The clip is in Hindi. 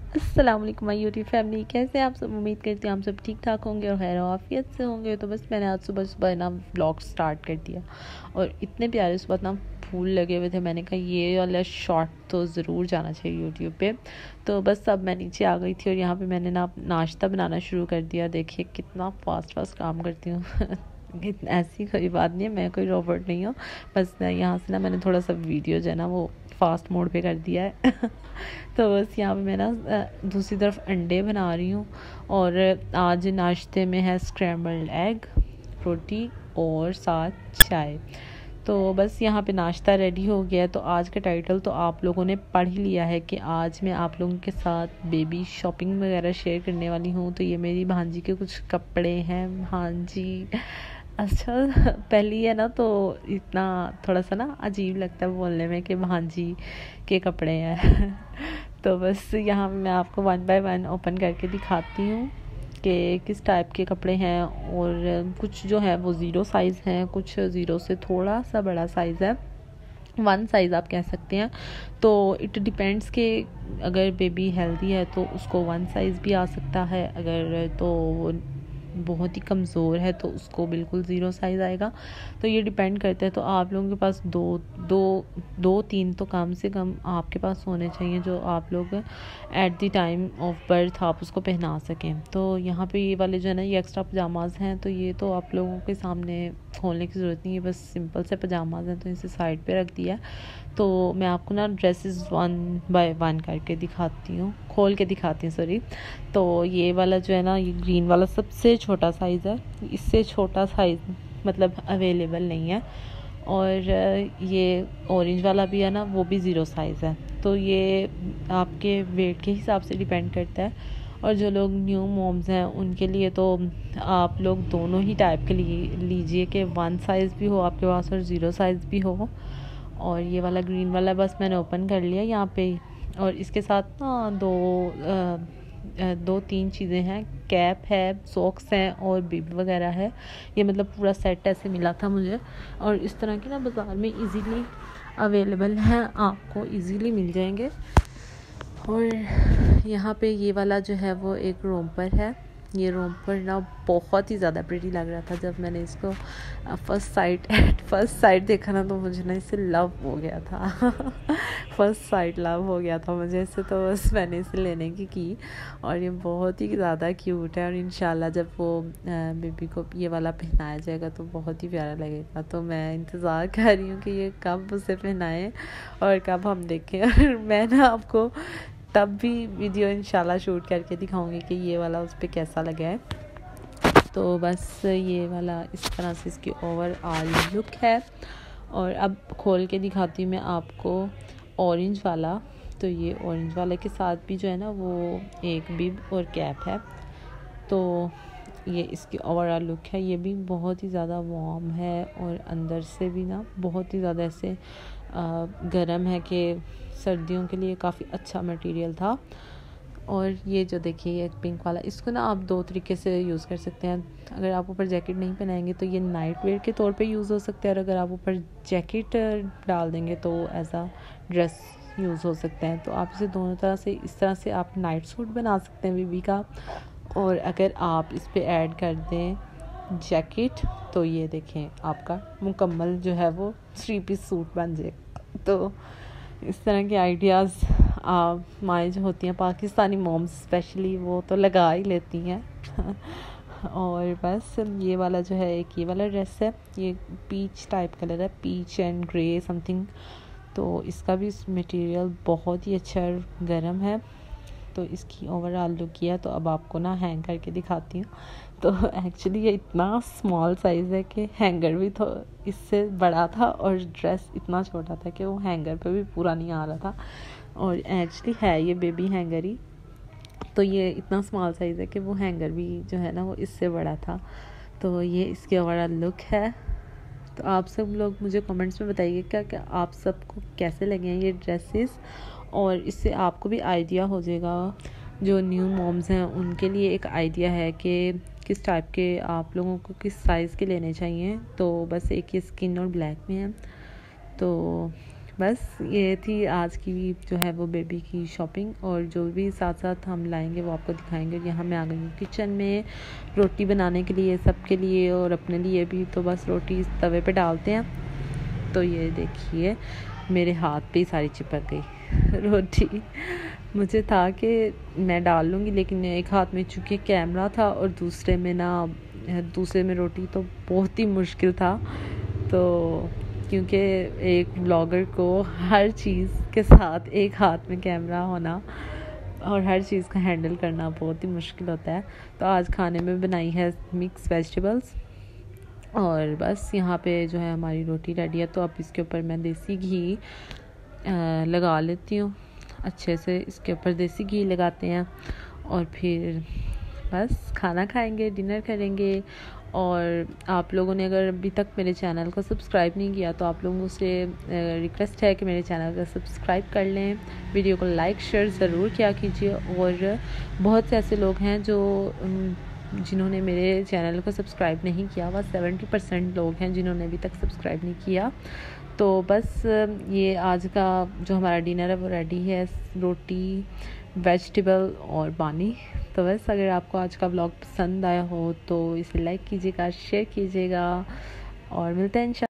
अस्सलाम वालेकुम माय यूट्यूब फैमिली, कैसे हैं आप सब। उम्मीद करती हूँ आप सब ठीक ठाक होंगे और खैर आफियत से होंगे। तो बस मैंने आज सुबह सुबह ना व्लॉग स्टार्ट कर दिया और इतने प्यारे सुबह ना फूल लगे हुए थे। मैंने कहा ये वाला शॉट तो ज़रूर जाना चाहिए यूट्यूब पे। तो बस अब मैं नीचे आ गई थी और यहाँ पे मैंने ना नाश्ता बनाना शुरू कर दिया। देखिए कितना फास्ट काम करती हूँ ऐसी कोई बात नहीं है, मैं कोई रोबोट नहीं हूँ। बस यहाँ से ना मैंने थोड़ा सा वीडियो जो है ना वो फास्ट मोड पे कर दिया है तो बस यहाँ पे मैं ना दूसरी तरफ अंडे बना रही हूँ और आज नाश्ते में है स्क्रैम्बल्ड एग, रोटी और साथ चाय। तो बस यहाँ पे नाश्ता रेडी हो गया है। तो आज का टाइटल तो आप लोगों ने पढ़ ही लिया है कि आज मैं आप लोगों के साथ बेबी शॉपिंग वगैरह शेयर करने वाली हूँ। तो ये मेरी भांजी के कुछ कपड़े हैं। भांजी अच्छा पहली है ना, तो इतना थोड़ा सा ना अजीब लगता है बोलने में कि भांजी के कपड़े हैं तो बस यहाँ पे मैं आपको 1 बाय 1 ओपन करके दिखाती हूँ कि किस टाइप के कपड़े हैं। और कुछ जो है वो 0 साइज़ हैं, कुछ 0 से थोड़ा सा बड़ा साइज़ है, 1 साइज़ आप कह सकते हैं। तो इट डिपेंड्स कि अगर बेबी हेल्दी है तो उसको 1 साइज़ भी आ सकता है, अगर तो बहुत ही कमज़ोर है तो उसको बिल्कुल 0 साइज़ आएगा। तो ये डिपेंड करता है। तो आप लोगों के पास दो तीन तो कम से कम आपके पास होने चाहिए जो आप लोग at the time of birth आप उसको पहना सकें। तो यहाँ पे ये वाले जो है ना ये एक्स्ट्रा पजामाज हैं, तो ये तो आप लोगों के सामने खोलने की ज़रूरत नहीं है, बस सिंपल से पजामाज हैं तो इसे साइड पे रख दिया है। तो मैं आपको ना ड्रेसेस 1 बाय 1 करके दिखाती हूँ, खोल के दिखाती हूँ सॉरी। तो ये वाला जो है ना ये ग्रीन वाला सबसे छोटा साइज़ है, इससे छोटा साइज़ मतलब अवेलेबल नहीं है। और ये ऑरेंज वाला भी है ना वो भी 0 साइज़ है। तो ये आपके वेट के हिसाब से डिपेंड करता है। और जो लोग न्यू मॉम्स हैं उनके लिए तो आप लोग दोनों ही टाइप के लिए लीजिए कि 1 साइज़ भी हो आपके पास और 0 साइज़ भी हो। और ये वाला ग्रीन वाला बस मैंने ओपन कर लिया यहाँ पे। और इसके साथ ना 2-3 चीज़ें हैं, कैप है, सॉक्स हैं और बिब वगैरह है। ये मतलब पूरा सेट ऐसे मिला था मुझे। और इस तरह के ना बाज़ार में इजीली अवेलेबल हैं, आपको इजीली मिल जाएंगे। और यहाँ पे ये वाला जो है वो एक रोम्पर है। ये रोम्पर ना बहुत ही ज़्यादा प्रिटी लग रहा था। जब मैंने इसको फर्स्ट साइट देखा ना तो मुझे ना इससे लव हो गया था फर्स्ट साइट लव हो गया था मुझे इससे। तो बस मैंने इसे लेने की और ये बहुत ही ज़्यादा क्यूट है। और इंशाल्लाह जब वो बेबी को ये वाला पहनाया जाएगा तो बहुत ही प्यारा लगेगा। तो मैं इंतज़ार कर रही हूँ कि ये कब उसे पहनाएं और कब हम देखें और मैं ना आपको तब भी वीडियो इंशाल्लाह शूट करके दिखाऊंगी कि ये वाला उस पर कैसा लगा है। तो बस ये वाला इस तरह से इसकी ओवरऑल लुक है। और अब खोल के दिखाती हूँ मैं आपको ऑरेंज वाला। तो ये ऑरेंज वाले के साथ भी जो है ना वो एक बिब और कैप है। तो ये इसकी ओवरऑल लुक है। ये भी बहुत ही ज़्यादा वार्म है और अंदर से भी ना बहुत ही ज़्यादा ऐसे गर्म है कि सर्दियों के लिए काफ़ी अच्छा मटेरियल था। और ये जो देखिए ये पिंक वाला, इसको ना आप 2 तरीके से यूज़ कर सकते हैं। अगर आप ऊपर जैकेट नहीं पहनाएंगे तो ये नाइट वेयर के तौर पे यूज़ हो सकता है, और अगर आप ऊपर जैकेट डाल देंगे तो एज आ ड्रेस यूज़ हो सकते हैं। तो आप इसे दोनों तरह से इस तरह से आप नाइट सूट बना सकते हैं बेबी का। और अगर आप इस पर ऐड कर दें जैकेट तो ये देखें आपका मुकम्मल जो है वो 3 पीस सूट बन जाएगा। तो इस तरह के आइडियाज़ माएँ जो होती हैं पाकिस्तानी मॉम्स स्पेशली वो तो लगा ही लेती हैं और बस ये वाला जो है एक ये वाला ड्रेस है, ये पीच टाइप कलर है, पीच एंड ग्रे समथिंग। तो इसका भी मटेरियल बहुत ही अच्छा गर्म है। तो इसकी ओवरऑल लुक ये है। तो अब आपको ना हैंग करके दिखाती हूँ। तो एक्चुअली ये इतना स्मॉल साइज़ है कि हैंगर भी तो इससे बड़ा था और ड्रेस इतना छोटा था कि वो हैंगर पे भी पूरा नहीं आ रहा था। और एक्चुअली है ये बेबी हैंगर ही, तो ये इतना स्मॉल साइज़ है कि वो हैंगर भी जो है ना वो इससे बड़ा था। तो ये इसकी ओवरऑल लुक है। तो आप सब लोग मुझे कमेंट्स में बताइए क्या आप सबको कैसे लगे हैं ये ड्रेसेस। और इससे आपको भी आइडिया हो जाएगा, जो न्यू मॉम्स हैं उनके लिए एक आइडिया है कि किस टाइप के आप लोगों को किस साइज़ के लेने चाहिए। तो बस एक ये स्किन और ब्लैक में है। तो बस ये थी आज की जो है वो बेबी की शॉपिंग, और जो भी साथ साथ हम लाएंगे वो आपको दिखाएंगे। और यहाँ मैं आ गई हूँ किचन में रोटी बनाने के लिए, सबके लिए और अपने लिए भी। तो बस रोटी तवे पे डालते हैं। तो ये देखिए मेरे हाथ पे ही सारी चिपक गई रोटी। मुझे था कि मैं डाल लूँगी, लेकिन एक हाथ में चूँकि कैमरा था और दूसरे में रोटी, तो बहुत ही मुश्किल था। तो क्योंकि एक ब्लॉगर को हर चीज़ के साथ एक हाथ में कैमरा होना और हर चीज़ का हैंडल करना बहुत ही मुश्किल होता है। तो आज खाने में बनाई है मिक्स वेजिटेबल्स, और बस यहाँ पे जो है हमारी रोटी रेडी है। तो अब इसके ऊपर मैं देसी घी लगा लेती हूँ अच्छे से। इसके ऊपर देसी घी लगाते हैं और फिर बस खाना खाएंगे, डिनर करेंगे। और आप लोगों ने अगर अभी तक मेरे चैनल को सब्सक्राइब नहीं किया तो आप लोगों से रिक्वेस्ट है कि मेरे चैनल को सब्सक्राइब कर लें, वीडियो को लाइक शेयर ज़रूर किया कीजिए। और बहुत से ऐसे लोग हैं जिन्होंने मेरे चैनल को सब्सक्राइब नहीं किया, बस 70% लोग हैं जिन्होंने अभी तक सब्सक्राइब नहीं किया। तो बस ये आज का जो हमारा डिनर है वो रेडी है, रोटी, वेजिटेबल और पानी। तो बस अगर आपको आज का ब्लॉग पसंद आया हो तो इसे लाइक कीजिएगा, शेयर कीजिएगा, और मिलते हैं इंशाल्लाह।